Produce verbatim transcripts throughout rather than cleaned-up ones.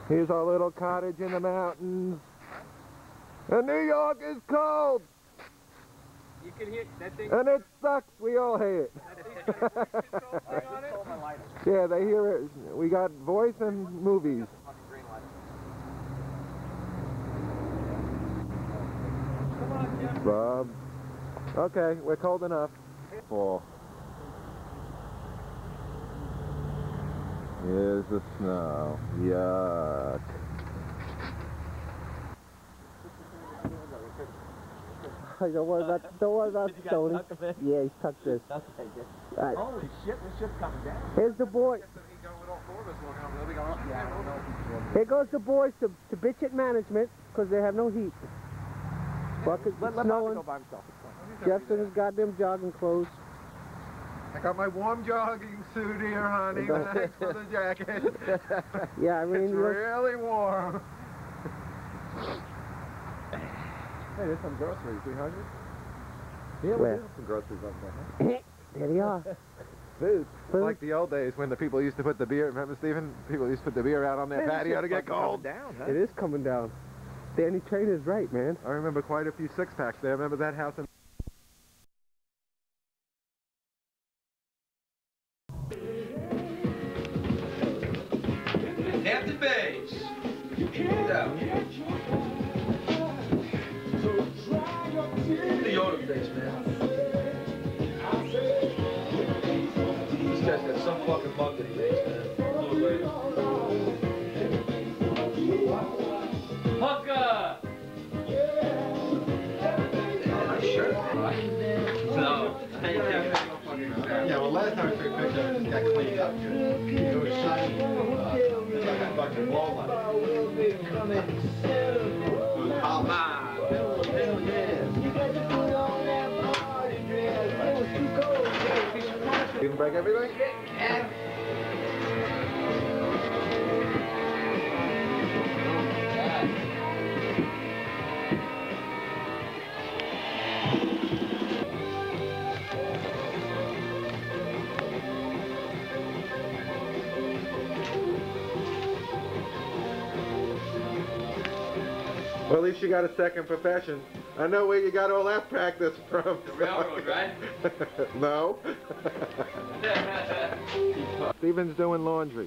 Here's our little cottage in the mountains. And New York is cold! You can hear that thing. And it sucks. We all hate it. Yeah, they hear it. We got voice and movies. Bob. Okay, we're cold enough. Fall. Here's the snow. Yuck. Don't worry about, don't worry about Stoney. Yeah, he's tucked this. All right. Holy shit, this ship's coming down. Here's the boy. Here goes the boys to, to bitch at management because they have no heat. Buckets Let, let snowing. go by himself. Jeff's in his goddamn jogging clothes. I got my warm jogging suit here, honey. Thanks for the jacket. Yeah, I mean, it's really warm. Hey, there's some groceries. three hundred? Yeah, we have some groceries up there. There they are. Food. Food. Like the old days when the people used to put the beer, remember Stephen? People used to put the beer out on their Man, patio to this get shit's cold. fucking down, huh? It is coming down. Danny Trainor's right, man. I remember quite a few six packs there. Remember that house in Hampton Bays. Yeah. The Yoda face, man. This guy's got some fucking bug that he makes, man. Little lady. Pucka! Nice shirt, man. No. Yeah, well, last time I took a picture, I just got cleaned up. It was shiny. Uh, like a fucking wall on it. It was polished. You can break everything? Yeah. Well, at least you got a second profession. I know where you got all that practice from. The railroad, right? No. Steven's doing laundry.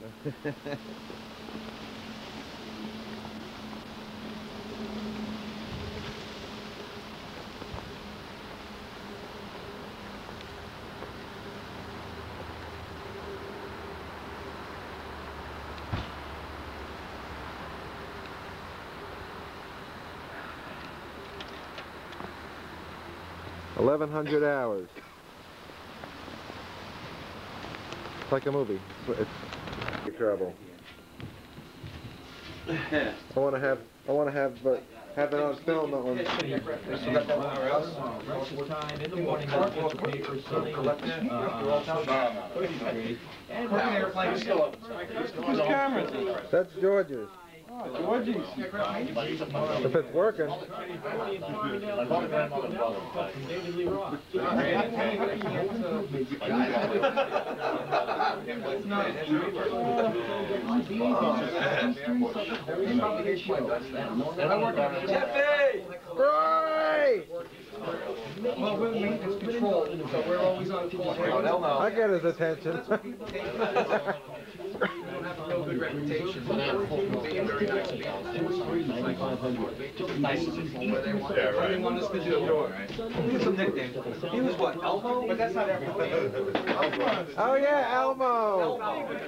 eleven hundred hours. It's like a movie. It's, it's trouble. I want to have. I want to have. Uh, have it on film. That one. That's George's. Georgie's. If it's working. Jeffy! Right! Well, we're maintenance control, so we're always on call. I get his attention. Real good reputation for that. Being very nice people. What they want us to do. Give some nicknames. He was what, Elmo? But that's not everything. Oh yeah, Elmo.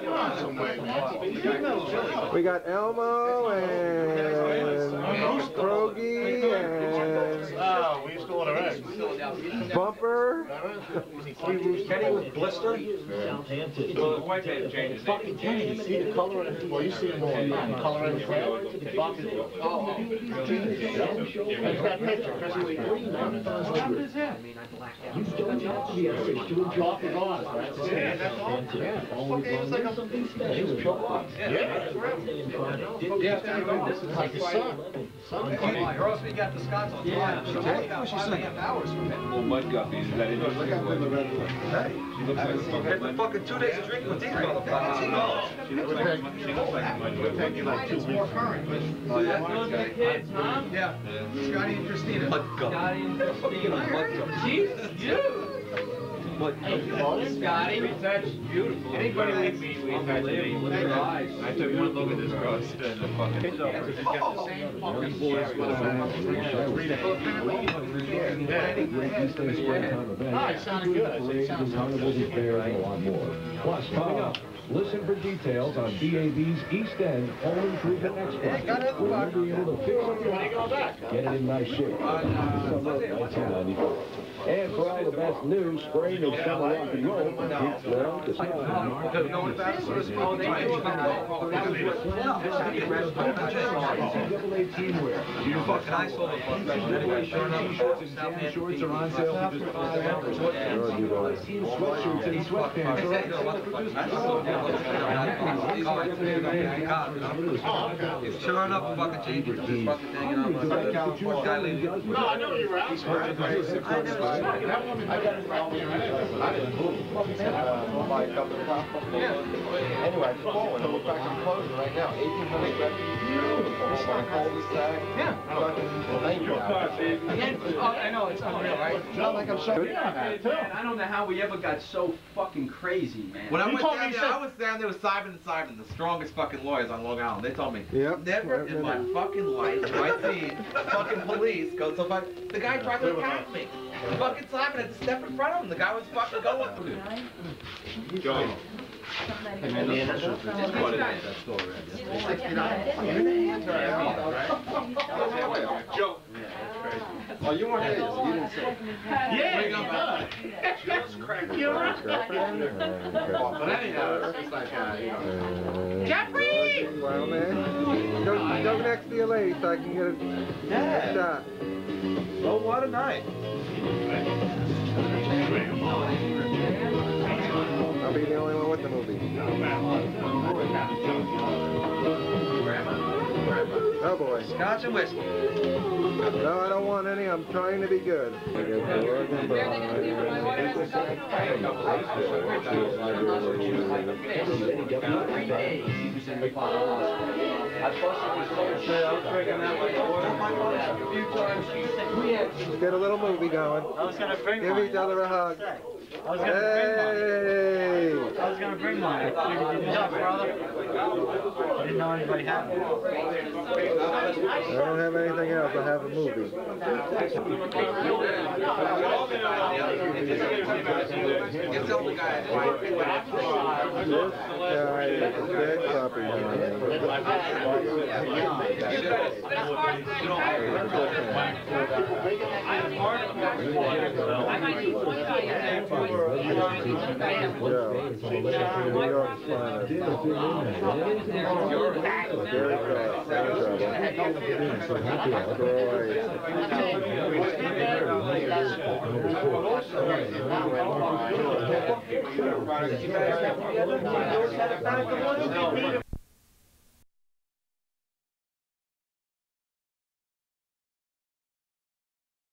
We got Elmo and Krogi and Oh, we used to order eggs. Bumper. Kenny with Blister. Well, the white man changes Fucking Kenny, you see the color in it? Well, you see him all the time. The color in the flower. Oh. There's that picture. Chris was green. What is that? You don't know. Yes, doing job is on. That's his hand. Okay, it was like something special. He was pure. Yeah. Yeah, This is like the sun. Sun. or else we got the Scots on time. She only got five and a half hours from it. Well, Mud Guppy, is that interesting? Look at the red one. Hey, She looks like after fucking fucking two days of drinking with these motherfuckers. She looks like, she looks like Mud It'll take you Guppy. like two weeks. Oh, yeah? Kids, huh? Yeah. Scotty and Christina. Mud Scotty and Christina. Jesus, you! Scotty, that's beautiful. Anybody we meet, we touch me. Look at her eyes. I took one look at this girl, she's in the fucking. She's got the same fucking voice with a Ah, it sounded good. I said, it sounds good. Plus, coming up, listen for details on B A B's East End Home Improvement Expo. Where you'll be able to fix up your house, get it in nice shape. nineteen ninety-four. And for all the best news, spring and summer rock and roll, it's well to You fucking I saw the fucking anyway, showing up T-shirts shorts are on sale for just five dollars. Sweatshirts and sweatpants are on sale. He's showing up fucking changing this fucking thing and I'm like, guy leaving. No, I know you were out. I got it right here. I didn't move. Anyway, it's falling. It looks like I'm closing right now. eighteen hundred beautiful. It's like cul-de-sac. Yeah. Oh, I know, it's unreal, right? It's not like I'm showing. Man, I don't know how we ever got so fucking crazy, man. When I You went told down me there, you said- I was down there with Simon and Simon, the strongest fucking lawyers on Long Island. They told me, Yep. never in my fucking life have I seen fucking police go so far. The guy tried to attack me. Fucking Simon had to step in front of him. The guy was fucking going through. Joe. And then the initials. Just put it in that store, Joe. Oh, you weren't here, so you didn't say. Yeah, he does. Just crack you around. But anyhow, it's like, uh, you know. Jeffrey! Well, man, go, go next to your lady so I can get a, a shot. Oh, what a night. I'll be the only one with the movie. Oh boy. Scotch and whiskey. No, I don't want any. I'm trying to be good. Let's get a little movie going. I was gonna bring Give each other a hug. I was gonna bring Hey! mine. I was gonna bring mine. I figured you didn't have it, brother. I didn't know anybody had it. I don't have anything else. I have a movie. Get the old guy. This guy is a big puppy. New York's finest. Very good.